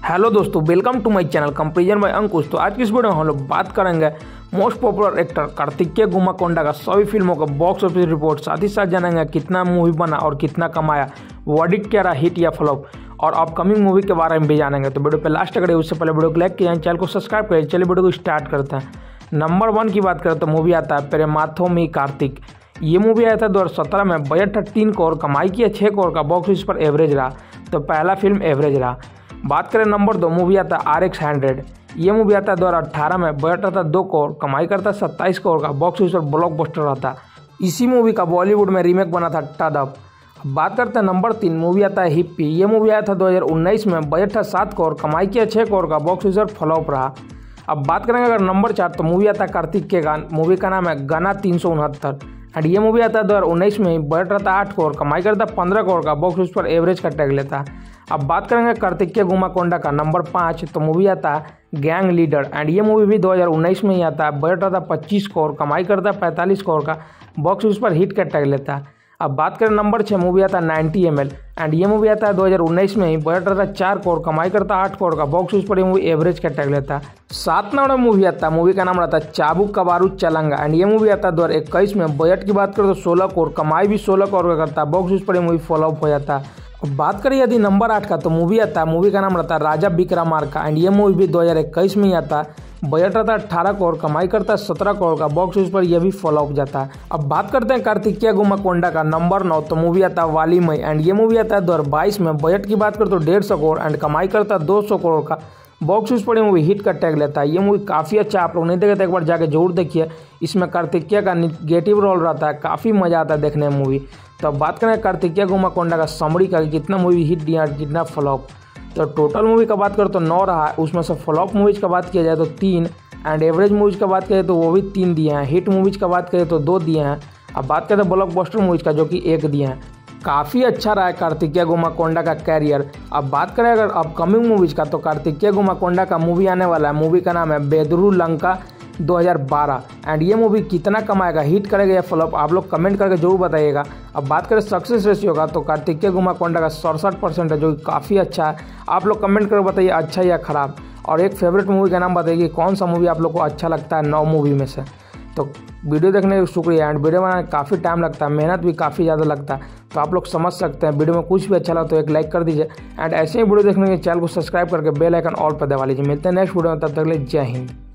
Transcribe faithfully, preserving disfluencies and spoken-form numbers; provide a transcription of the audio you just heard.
Hello दोस्तों, welcome to my channel comparison by Ankush. तो आज की इस वीडियो में हम लोग बात करेंगे most popular actor Karthikeya Gummakonda का सभी फिल्मों का बॉक्स ऑफिस रिपोर्ट। साथ ही साथ जानेंगे कितना मूवी बना और कितना कमाया, वर्डिक्ट क्या रहा, हिट या फ्लॉप, और अपकमिंग मूवी के बारे में भी जानेंगे। तो वीडियो पे लास्ट तक रहिए। उससे पहले वीडियो को लाइक किया, चैनल को सब्सक्राइब करिए। चलिए वीडियो को स्टार्ट करते हैं। नंबर वन की बात करें तो मूवी आता है पेरेमाथो कार्तिक। ये मूवी आया था दो हज़ार सत्रह में। बजट था तीन करोड़, कमाई किया छः करोड़ का, बॉक्स ऑफिस पर एवरेज रहा। तो पहला फिल्म एवरेज रहा। बात करें नंबर दो, मूवी आता है आर एक्स हंड्रेड। ये मूवी आता है दो हज़ार अठारह में। बजट आता है दो करोड़, कमाई करता है सत्ताईस करोड़ का, बॉक्स ऑफिस पर ब्लॉकबस्टर रहता। इसी मूवी का बॉलीवुड में रीमेक बना था टदप। बात करते हैं नंबर तीन, मूवी आता है हिप्पी। ये मूवी आया था दो हज़ार उन्नीस में। बजट था सात करोड़, कमाई किया छः करोड़ का, बॉक्स ऑफिस पर फ्लॉप रहा। अब बात करेंगे अगर नंबर चार, तो मूवी आता है कार्तिक के गान। मूवी का नाम है गाना तीन सौ उनहत्तर। एंड ये मूवी आता है दो हज़ार उन्नीस में। बजट रहता है आठ करोड़, कमाई करता है पंद्रह करोड़ का, बॉक्स ऑफिस पर एवरेज का टैग लेता है। अब बात करेंगे कार्तिकेय गुम्माकोंडा का नंबर पाँच, तो मूवी आता है गैंग लीडर। एंड ये मूवी भी दो हज़ार उन्नीस में ही आता है। बजट रहता है पच्चीस करोड़, कमाई करता है पैंतालीस करोड़ का, बॉक्स ऑफिस पर हिट का टैग लेता है। अब बात करें नंबर छः, मूवी आता है नाइन्टी एम एल। एंड ये मूवी आता है दो हज़ार उन्नीस में ही। बजट रहता है चार करोड़, कमाई करता है आठ करोड़ का, बॉक्स ऑफिस पर ये मूवी एवरेज का टैग लेता है। सात नंबर मूवी आता है, मूवी का नाम रहता है चाबुक का बारूद चलंगा। एंड ये मूवी आता है दो हज़ार इक्कीस में। बजट की बात करें तो सोलह करोड़, कमाई भी सोलह करोड़ का करता है, बॉक्स ऑफिस पर ये मूवी फ्लॉप हो जाता है। अब बात करें यदि नंबर आठ का, तो मूवी आता है, मूवी का नाम रहता है राजा विक्रमार्का। एंड ये मूवी भी दो हज़ार इक्कीस में ही आता है। बजट रहता है अट्ठारह करोड़, कमाई करता है सत्रह करोड़ का, बॉक्स ऑफिस पर यह भी फ्लॉप जाता है। अब बात करते हैं कार्तिकेय गुम्माकोंडा का नंबर नौ, तो मूवी आता है वाली मई। एंड ये मूवी आता है दो हज़ार बाईस में। बजट की बात करें तो डेढ़ सौ करोड़ एंड कमाई करता है दो सौ करोड़ का, बॉक्स ऑफिस पर ये मूवी हिट का टैग लेता है। ये मूवी काफ़ी अच्छा, आप लोग नहीं देखे तो एक बार जाके जरूर देखिए। इसमें कार्तिकेय का निगेटिव रोल रहता है, काफ़ी मज़ा आता है देखने में मूवी। तो अब बात करें कार्तिकेय गुम्माकोंडा का समरी का, कितना मूवी हिट दिया, कितना फ्लॉप। तो टोटल मूवी का बात करें तो नौ रहा है। उसमें से फ्लॉप मूवीज़ का बात किया जाए तो तीन, एंड एवरेज मूवीज़ का बात करें तो वो भी तीन दिए हैं। हिट मूवीज़ का बात करें तो दो दिए हैं। अब बात करें तो ब्लॉकबस्टर मूवीज़ का, जो कि एक दिए हैं। काफ़ी अच्छा रहा है कार्तिकेय गुम्माकोंडा का कैरियर। अब बात करें अगर अपकमिंग मूवीज़ का, तो कार्तिकेय गुम्माकोंडा का मूवी आने वाला है। मूवी का नाम है बेदरू लंका दो हज़ार बारह। एंड ये मूवी कितना कमाएगा, हिट करेगा या फ्लॉप, आप लोग कमेंट करके जरूर बताइएगा। अब बात करें सक्सेस रेशियो का, तो कार्तिकेय गुम्माकोंडा का सड़सठ परसेंट है, जो कि काफ़ी अच्छा है। आप लोग कमेंट करके बताइए अच्छा या ख़राब। और एक फेवरेट मूवी का नाम बताइए, कौन सा मूवी आप लोग को अच्छा लगता है नौ मूवी में से। तो वीडियो देखने का शुक्रिया। एंड वीडियो बनाने काफ़ी टाइम लगता है, मेहनत भी काफ़ी ज़्यादा लगता है, तो आप लोग समझ सकते हैं। वीडियो में कुछ भी अच्छा लगा तो एक लाइक कर दीजिए। एंड ऐसे ही वीडियो देखने के चैनल को सब्सक्राइब करके बेल आइकन ऑल पर दबा लीजिए। मिलते हैं नेक्स्ट वीडियो में, तब तक के लिए जय हिंद।